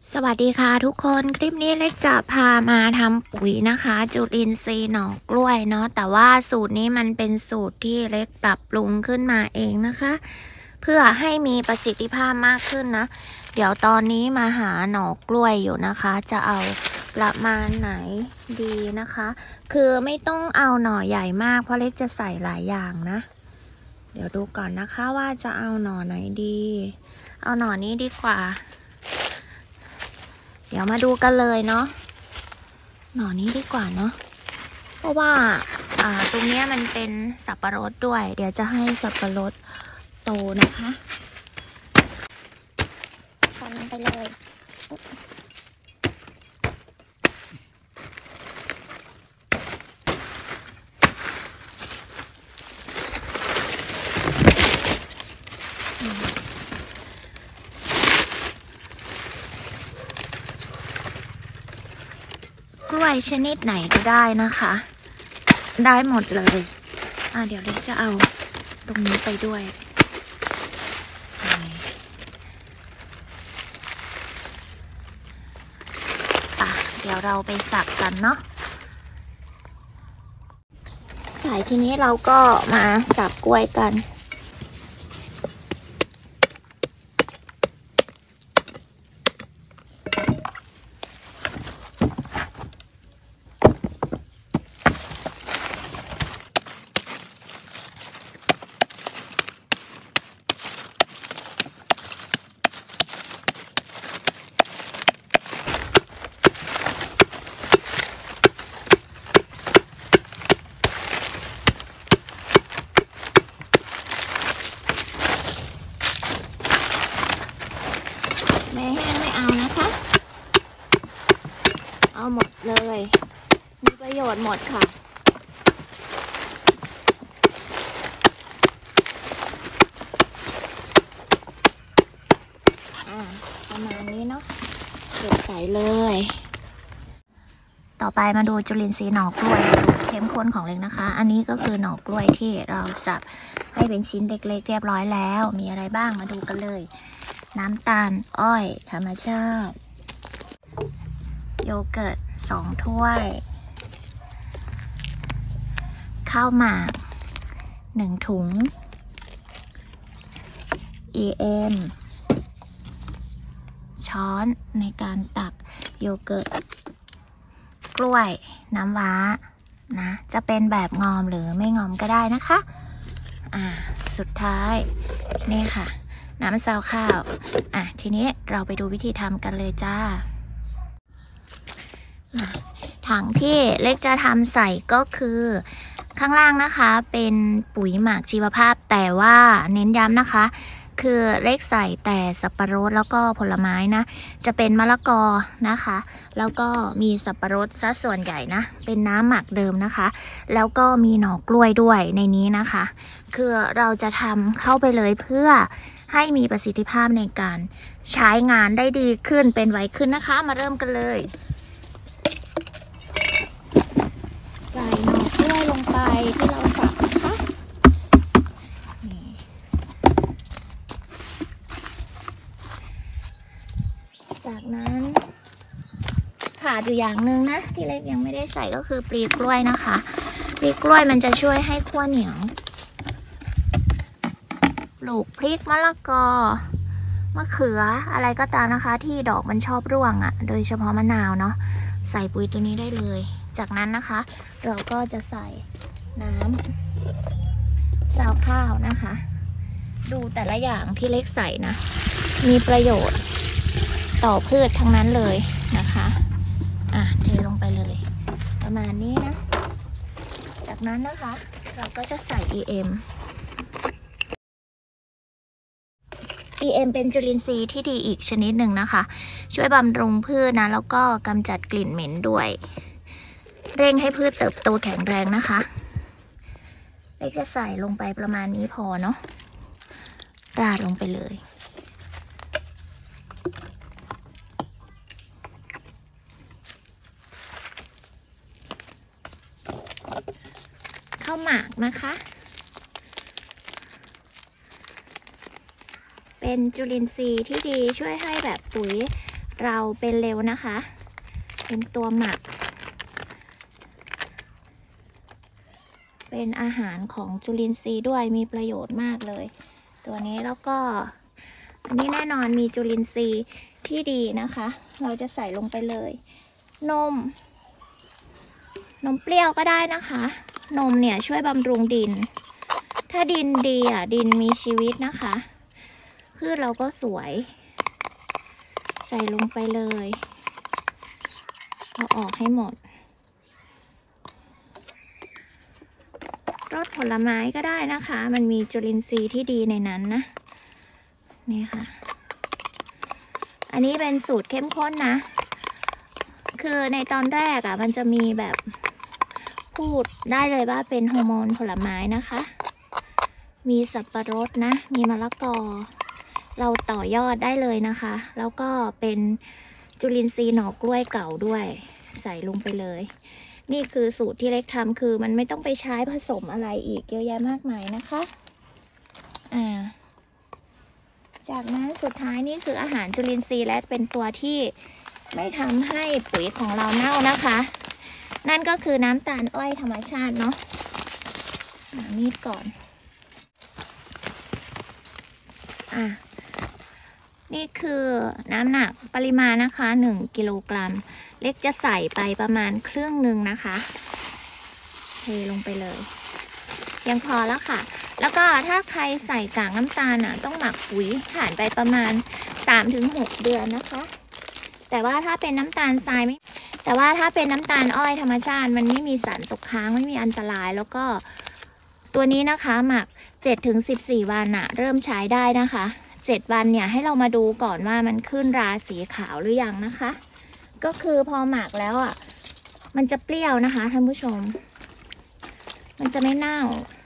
สวัสดีค่ะทุกคนคลิปนี้เล็กจะพามาทำปุ๋ยนะคะจุลินทรีย์หน่อกล้วยเนาะแต่ว่าสูตรนี้มันเป็นสูตรที่เล็กปรับปรุงขึ้นมาเองนะคะเพื่อให้มีประสิทธิภาพมากขึ้นนะเดี๋ยวตอนนี้มาหาหน่อกล้วยอยู่นะคะจะเอาประมาณไหนดีนะคะคือไม่ต้องเอาหน่อใหญ่มากเพราะเล็กจะใส่หลายอย่างนะเดี๋ยวดูก่อนนะคะว่าจะเอาหน่อไหนดีเอาหน่อนี้ดีกว่าเดี๋ยวมาดูกันเลยเนาะหน่อนี้ดีกว่าเนาะเพราะว่าตรงนี้มันเป็นสับปะรดด้วยเดี๋ยวจะให้สับปะรดโตนะคะฟันไปเลยกล้วยชนิดไหนก็ได้นะคะได้หมดเลยเดี๋ยวเล็กจะเอาตรงนี้ไปด้วยเดี๋ยวเราไปสับกันเนาะทีนี้เราก็มาสับกล้วยกันไม่แห้งไม่เอานะคะเอาหมดเลยมีประโยชน์หมดค่ะประมาณนี้เนาะเด็ดใส่เลยต่อไปมาดูจุลินทรีย์หน่อกล้วยสูตรเข้มข้นของเล็กนะคะอันนี้ก็คือหน่อกล้วยที่เราสับให้เป็นชิ้นเล็กๆเรียบร้อยแล้วมีอะไรบ้างมาดูกันเลยน้ำตาลอ้อยธรรมชาติโยเกิร์ต2 ถ้วยข้าวหมาก1 ถุง EM ช้อนในการตักโยเกิร์ตกล้วยน้ำว้านะจะเป็นแบบงอมหรือไม่งอมก็ได้นะคะสุดท้ายนี่ค่ะน้ำซาวข้าวทีนี้เราไปดูวิธีทำกันเลยจ้าถังที่เล็กจะทำใส่ก็คือข้างล่างนะคะเป็นปุ๋ยหมักชีวภาพแต่ว่าเน้นย้ำนะคะคือเล็กใส่แต่สับปะรดแล้วก็ผลไม้นะจะเป็นมะละกอนะคะแล้วก็มีสับปะรดซะส่วนใหญ่นะเป็นน้ำหมักเดิมนะคะแล้วก็มีหน่อกล้วยด้วยในนี้นะคะคือเราจะทำเข้าไปเลยเพื่อให้มีประสิทธิภาพในการใช้งานได้ดีขึ้นเป็นไวขึ้นนะคะมาเริ่มกันเลยใส่หน่อกล้วยลงไปที่เราสับนะคะจากนั้นขาดอยู่อย่างหนึ่งนะที่เล็กยังไม่ได้ใส่ก็คือปลีกล้วยนะคะปลีกล้วยมันจะช่วยให้ขั้วเหนียวปลูกพริกมะละกอมะเขืออะไรก็ตามนะคะที่ดอกมันชอบร่วงโดยเฉพาะมะนาวเนาะใส่ปุ๋ยตัวนี้ได้เลยจากนั้นนะคะเราก็จะใส่น้ำซาวข้าวนะคะดูแต่ละอย่างที่เล็กใส่นะมีประโยชน์ต่อพืชทั้งนั้นเลยนะคะเทลงไปเลยประมาณนี้นะจากนั้นนะคะเราก็จะใส่ EM เป็นจุลินทรีย์ที่ดีอีกชนิดหนึ่งนะคะช่วยบำรุงพืชนะแล้วก็กำจัดกลิ่นเหม็นด้วยเร่งให้พืชเติบโตแข็งแรงนะคะเล็กจะใส่ลงไปประมาณนี้พอเนาะราดลงไปเลยข้าวหมากนะคะเป็นจุลินทรีย์ที่ดีช่วยให้แบบปุ๋ยเราเป็นเร็วนะคะเป็นตัวหมักเป็นอาหารของจุลินทรีย์ด้วยมีประโยชน์มากเลยตัวนี้แล้วก็อันนี้แน่นอนมีจุลินทรีย์ที่ดีนะคะเราจะใส่ลงไปเลยนมเปรี้ยวก็ได้นะคะนมเนี่ยช่วยบำรุงดินถ้าดินดีดินมีชีวิตนะคะพืชเราก็สวยใส่ลงไปเลยเอาออกให้หมดรสผลไม้ก็ได้นะคะมันมีจุลินทรีย์ที่ดีในนั้นนะนี่ค่ะอันนี้เป็นสูตรเข้มข้นนะคือในตอนแรกมันจะมีแบบพูดได้เลยว่าเป็นฮอร์โมนผลไม้นะคะมีสับปะรดนะมีมะละกอเราต่อยอดได้เลยนะคะแล้วก็เป็นจุลินทรีย์หน่อกล้วยเก่าด้วยใส่ลงไปเลยนี่คือสูตรที่เล็กทำคือมันไม่ต้องไปใช้ผสมอะไรอีกเยอะแยะมากมายนะคะจากนั้นสุดท้ายนี่คืออาหารจุลินทรีย์และเป็นตัวที่ไม่ทำให้ปุ๋ยของเราเน่านะคะนั่นก็คือน้ำตาลอ้อยธรรมชาติเนาะมีดก่อนนี่คือน้ำหนักปริมาณนะคะ1 กิโลกรัมเล็กจะใส่ไปประมาณครึ่งหนึ่งนะคะเทลงไปเลยยังพอแล้วค่ะแล้วก็ถ้าใครใส่กากน้ำตาลต้องหมักปุ๋ยผ่านไปประมาณ 3-6 เดือนนะคะแต่ว่าถ้าเป็นน้ำตาลทรายไม่แต่ว่าถ้าเป็นน้ำตาลอ้อยธรรมชาติมันไม่มีสารตกค้างไม่มีอันตรายแล้วก็ตัวนี้นะคะหมัก 7-14 วันเริ่มใช้ได้นะคะ7 วันเนี่ยให้เรามาดูก่อนว่ามันขึ้นราสีขาวหรือยังนะคะก็คือพอหมักแล้วมันจะเปรี้ยวนะคะท่านผู้ชมมันจะไม่เน่า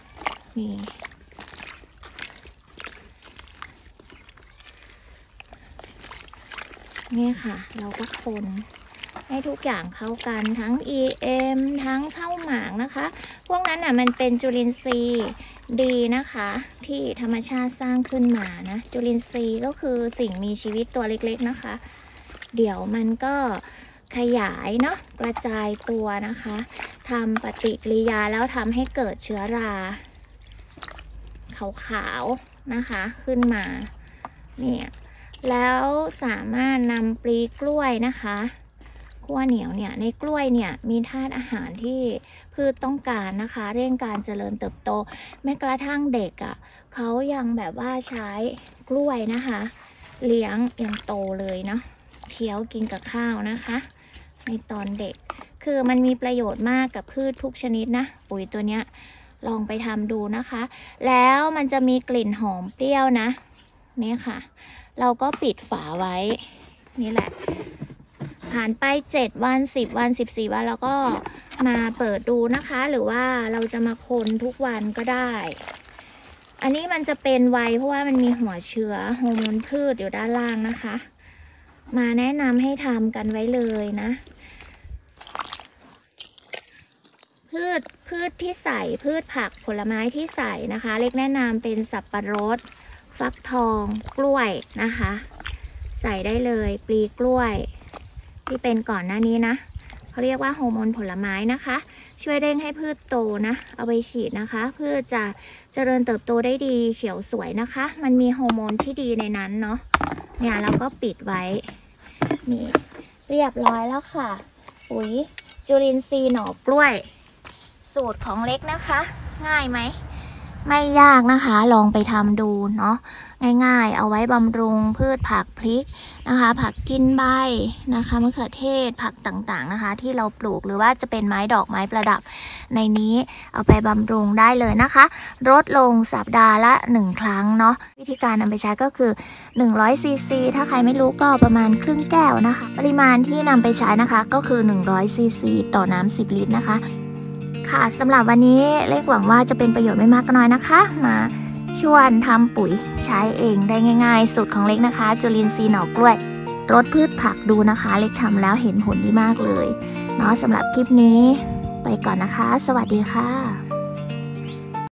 นี่ค่ะเราก็คนให้ทุกอย่างเข้ากันทั้ง EM ทั้งข้าวหมากนะคะพวกนั้นมันเป็นจุลินทรีย์ดีนะคะที่ธรรมชาติสร้างขึ้นมานะจุลินทรีย์ก็คือสิ่งมีชีวิตตัวเล็กๆนะคะเดี๋ยวมันก็ขยายเนาะกระจายตัวนะคะทำปฏิกิริยาแล้วทำให้เกิดเชื้อราขาวๆนะคะขึ้นมาเนี่ยแล้วสามารถนำปลีกล้วยนะคะขั้วเหนียวเนี่ยในกล้วยเนี่ยมีธาตุอาหารที่พืชต้องการนะคะเร่งการเจริญเติบโตแม้กระทั่งเด็กเขายังแบบว่าใช้กล้วยนะคะเลี้ยงยังโตเลยเนาะเคี้ยวกินกับข้าวนะคะในตอนเด็กคือมันมีประโยชน์มากกับพืชทุกชนิดนะปุ๋ยตัวเนี้ยลองไปทำดูนะคะแล้วมันจะมีกลิ่นหอมเปรี้ยวนะนี่ค่ะเราก็ปิดฝาไว้นี่แหละผ่านไป7 วัน10 วัน14 วันแล้วก็มาเปิดดูนะคะหรือว่าเราจะมาคนทุกวันก็ได้อันนี้มันจะเป็นไวเพราะว่ามันมีหัวเชื้อฮอร์โมนพืชอยู่ด้านล่างนะคะมาแนะนำให้ทำกันไว้เลยนะพืชที่ใส่พืชผักผลไม้ที่ใส่นะคะเล็กแนะนำเป็นสับปะรดฟักทองกล้วยนะคะใส่ได้เลยปลีกล้วยที่เป็นก่อนหน้านี้นะเขาเรียกว่าฮอร์โมนผลไม้นะคะช่วยเร่งให้พืชโตนะเอาไปฉีดนะคะพืชจะเจริญเติบโตได้ดีเขียวสวยนะคะมันมีฮอร์โมนที่ดีในนั้นเนาะเนี่ยเราก็ปิดไว้นี่เรียบร้อยแล้วค่ะปุ๋ยจุลินทรีย์หน่อกล้วยสูตรของเล็กนะคะง่ายไหมไม่ยากนะคะลองไปทำดูเนาะง่ายๆเอาไว้บำรุงพืชผักพริกนะคะผักกินใบนะคะมะเขือเทศผักต่างๆนะคะที่เราปลูกหรือว่าจะเป็นไม้ดอกไม้ประดับในนี้เอาไปบำรุงได้เลยนะคะลดลงสัปดาห์ละ1 ครั้งเนาะวิธีการนำไปใช้ก็คือ100 ซีซีถ้าใครไม่รู้ก็ประมาณครึ่งแก้วนะคะปริมาณที่นำไปใช้นะคะก็คือ100 ซีซีต่อน้ำ10 ลิตรนะคะค่ะสำหรับวันนี้เล็กหวังว่าจะเป็นประโยชน์ไม่มากก็น้อยนะคะมาชวนทำปุ๋ยใช้เองได้ง่ายๆสูตรของเล็กนะคะจุลินทรีย์หน่อกล้วยรดพืชผักดูนะคะเล็กทำแล้วเห็นผลดีมากเลยเนาะสำหรับคลิปนี้ไปก่อนนะคะสวัสดีค่ะ